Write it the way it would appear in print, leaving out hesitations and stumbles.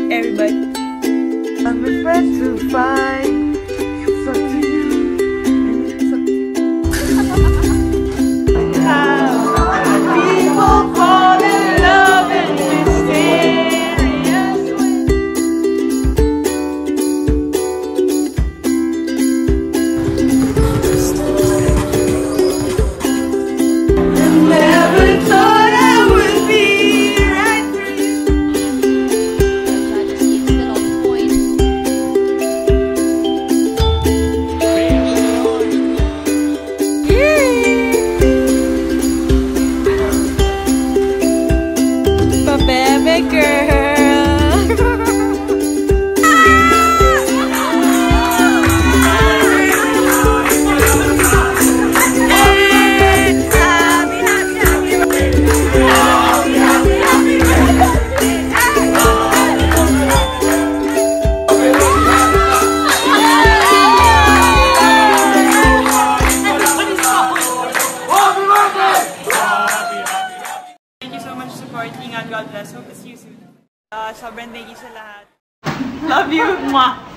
everybody. I'm a friend to find. It's up to you. And it's up to you. People fall in love in mysterious ways. I never thought I would be right for you. Baby girl. Thank you so much for supporting and God bless. Hope to see you soon. Sobrang thank you sa lahat. Love you! Mwah!